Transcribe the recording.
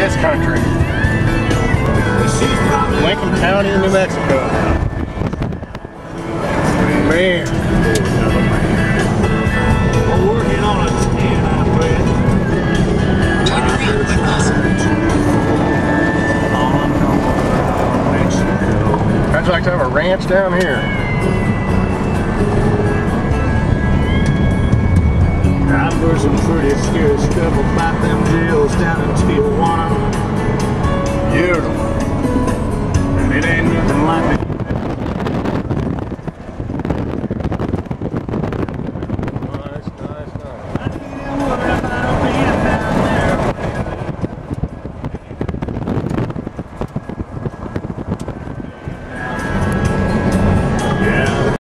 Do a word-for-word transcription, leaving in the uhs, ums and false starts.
this country. Lincoln County, New Mexico. Man. We're working on a ten, I bet. I'd like to have a ranch down here. I've heard some pretty scary stuff about them jails down in Tijuana. Beautiful. And it ain't nothing like it.